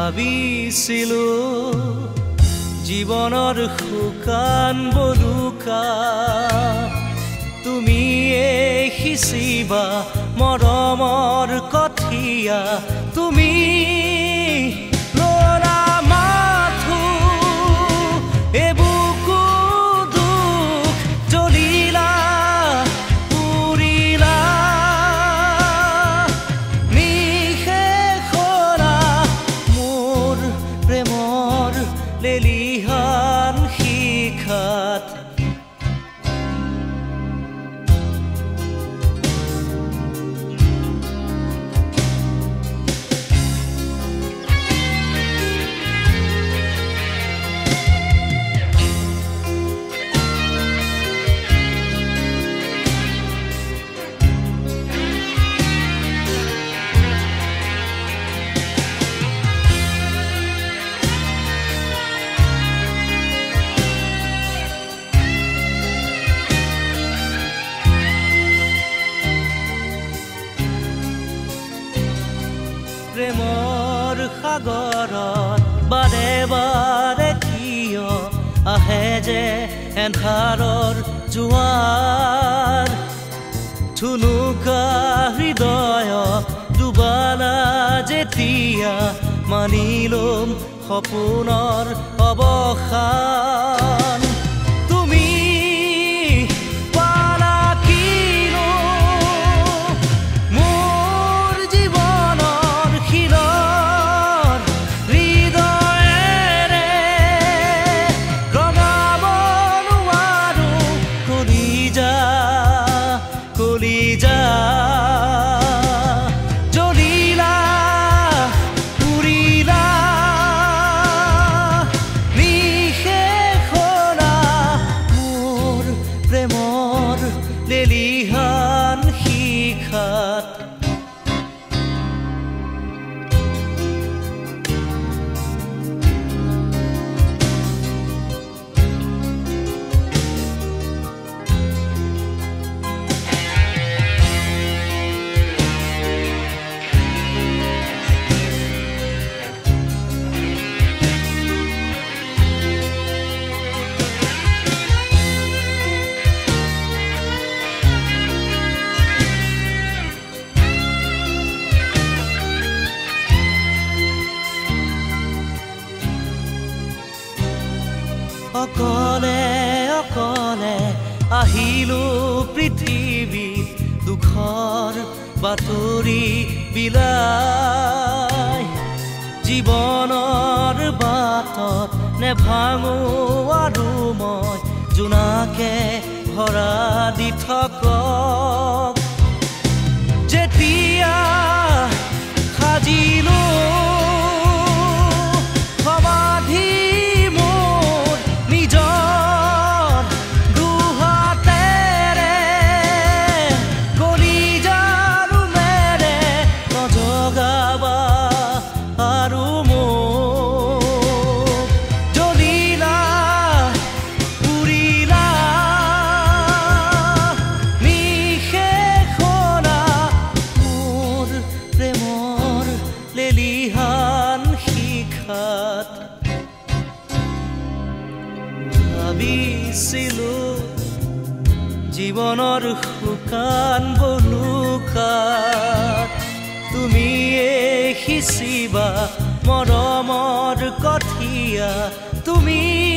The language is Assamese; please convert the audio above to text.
ভাবিছিলো জীৱনৰ শুকান বলুকা তুমিয়ে সিঁচিবা মৰমৰ কঠিয়া তুমি লৰা মাথো এবুকু দুখ জ্বলিলা পুৰিলা নিশেষৰা মোৰ প্ৰেমৰ লেলিহান শিখাত প্ৰেমৰ সাগৰত বাৰে বাৰে কিয় আহে যে এন্ধাৰৰ জোৱাৰ ঠুনুকা হৃদয় ডুবালা যেতিয়া মানিলম সপোনৰ অৱসান তুমি পালা কিনো মোৰ জীৱনৰ শিলৰ হৃদয়েৰে ৰঙাব নোৱাৰো কলিজা কলিজা জ্বলিলা পুৰিলা নিশেষৰা মোৰ প্ৰেমৰ লেলিহান শিখাত অকলে অকলে আহিলো পৃথিৱীত দুখৰ বাতৰি বিলাই জীৱনৰ বাটত নেভাঙো আৰু মই জোনাকে ভৰা দি থাকক যেতিয়া সাজিলো সমাধি লেলিহান শিখাত ভাবিছিলো জীৱনৰ শুকান বলুকাত তুমিয়ে সিঁচিবা মৰমৰ কঠিয়া তুমি